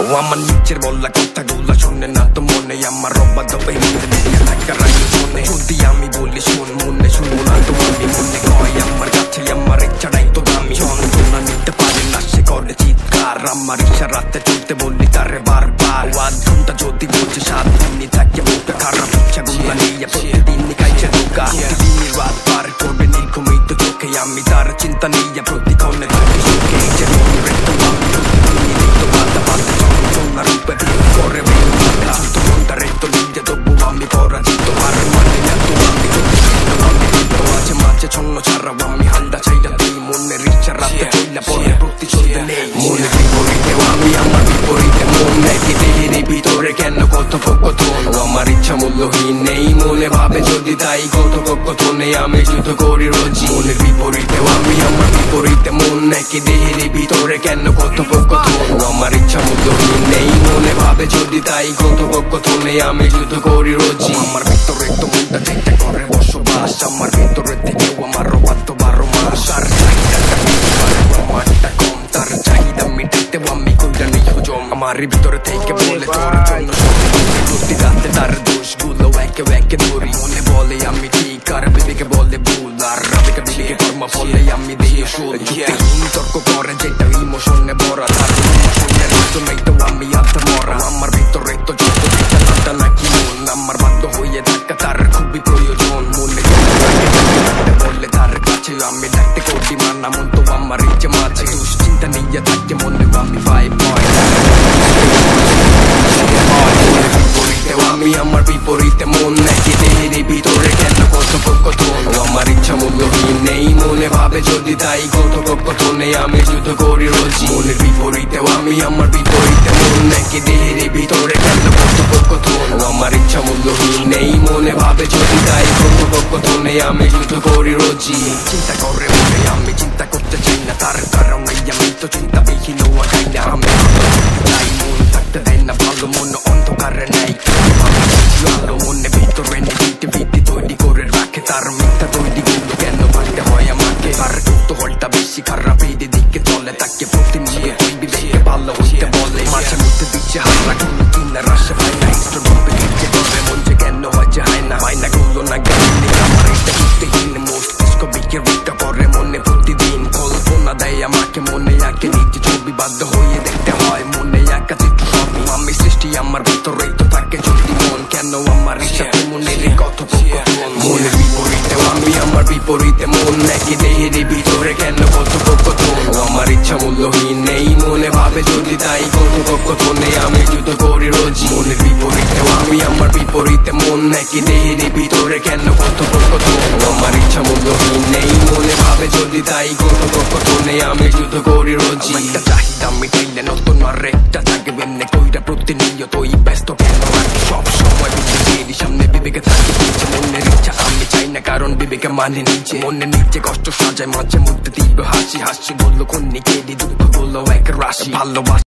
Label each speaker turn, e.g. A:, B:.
A: আমার নিচের বলা কথাগুলা শোনে না তো মনে, আমার রব্বা দবে থাকার আগে শোনে। যদি আমি বলি শোন মনে, শুনবো না তো আমি মনে কয় আমার কাছে আমার ইচ্ছাটাই তো দামি। যন্ত্রণা নিতে পারে না সে করে চিৎকার, আমার ইশারাতে চলতে বললি তারে বারবার। 8 ঘন্টা যদি বলছে 7 দিনই থাকে মুখটা খারাপ, ইচ্ছাগুলা নিয়ে প্রতিদিনই খাইছে ধোকা। প্রতিদিনই রাত পার করবে নির্ঘুমিত চোখে, আমি তার চিন্তা নিয়ে প্রতিক্ষণে থাকি সুখে। যে মনে তো আমি প্রতিদিনই দিত বাধা বাধা যন্ত্রণা রূপে করে চলতো মনটারে তো নিজে, তবু আমি পরাজিত। আর মানে না তো আমি মাঝে মাঝে ছন্ন ছাড়াও আমি হালটা চাইলা দিই, মনের ইচ্ছা রাতে কইলা পরে প্রতিশোধ নেই। মনের বিপরীতে আমি আমার বিপরীতে মন, নাকি দেহের ভিতরে কেন কথোপকথন। আমার ইচ্ছা মূল্যহীন নেই মনে ভাবে যদি তাই কথোপকথনে আমি যুদ্ধ করি রোজ। মনের বিপরীতে আমি আমার বিপরীতে মন, নাকি দেহের ভিতরে কেন কথোপকথন। আমার ইচ্ছা মূল্যহীন নেই মনে ভাবে যদি তাই কথোপকথনে আমি যুদ্ধ করি রোজ। আমার ভিতরে তো মনটা চেষ্টা করে বসবাস, আমার ভিতরে থেকেও আমার বাধ্য 12 মাস। আর চাহিদাটা কম, তার চাহিদা মিটাইতে আমি কইরা নেই হজম। আমার ভিতরে থেকে বলে তোর জন্য প্রতি রাতে তার দোষগুলো একে একে ধরি। মনে বলে আমি ঠিক আর বিবেকে বলে ভুল, আর রাবিকে বিবেকে কর্ম ফলে আমি দিয়ে শুল। তর্ক করে যেটা ইমোশনে ভরা, তার ইমোশনের জন্যই তো আমি আত্মমরা। আমার ভিতরে তো যত চেষ্টা নাকি মন, আমার বাধ্য হয়ে থাকা তার খুবই প্রয়োজন। মনে বললে তার কাছে আমি ডাকতে করি মানা, মন তো আমার ইচ্ছে মাঝে দুশ্চিন্তা নিয়ে থাকে মনে আমি পাই ভয়। আমি আমার বিপরীতে মন, নাকি দেহের ভিতরে কেন কথোপকথন। আমার ইচ্ছা মূল্যহীন নেই মনে ভাবে যদি তাই কথোপকথনে আমি যুদ্ধ করি রোজ। মনের বিপরীতে আমি আমার বিপরীতে মন, নাকি দেহের ভিতরে কেন কথোপকথন। আমার ইচ্ছা মূল্যহীন নেই মনে ভাবে যদি তাই কথোপকথনে আমি যুদ্ধ করি রোজ। চিন্তা করে বলে আমি চিন্তা করতে চাই না, তার কারণে আমি তো চিন্তা বিহীন হওয়া যাই না। আমি চাই মন থাকতে দেয় না ভালো, মন অন্ধকারে নেই আলো। মনে ভিতরে নেগেটিভিটি তৈরি করে রাখে, তার মিথ্যা তৈরি গুলো কেন ভাঙতে হয় আমাকে। তার কৌতূহলটা বেশি খারাপ এই দিকে চলে, তাকে প্রতিনিয়ত বিবেকে ভালো হইতে বলে। মাঝে মধ্যে দিচ্ছে হারা গুলো কিনার আশা পায় না, ইষ্টভাবে কিনছে করে মন যে কেন হয় যে হয় না। মাইনা গুলো না জ্ঞানী আমার এটা যুক্তিহীন, মস্তিষ্ক বিকেরিকা করে মনে প্রতিদিন। কল্পনা দেয় আমাকে মনে আঁকে নিজে ছবি, বাধ্য হয়ে দেখতে হয় মনে একা চিত্র সবই। আমি সৃষ্টি আমার ভিতরে তো থাকে যদি মন, কেন আমার ইচ্ছা মনের কথোপকথন। মনের বিপরীতে আমি আমার বিপরীতে মন, নাকি দেহের ভিতরে কেন কথোপকথন। আমার ইচ্ছা মূল্যহীন নেই মনে ভাবে যদি তাই কথোপকথনে আমি যুদ্ধ করি রোজ। মনের বিপরীতে আমি আমার বিপরীতে মন, নাকি দেহের ভিতরে কেন কথোপকথন। আমার ইচ্ছা মূল্যহীন নেই মনে ভাবে যদি তাই কথোপকথনে আমি যুদ্ধ করি রোজ। একটা চাহিদা মিটাইলে নতুন আর একটা থাকবে এমনি কইরা প্রতিনিয়তই ব্যস্ত কেন রাখি সব সময় বিবেকের সামনে। বিবেকে থাকে নিচে মনের ইচ্ছা আমি চাই না, কারণ বিবেকে মানে নিচে। মনে নিচে কষ্ট সাজায় মাঝে মধ্যে তীব্র হাসি হাসি বললো ক্ষণিকেরই দুঃখ গুলো এক রাশি। ভালোবাসা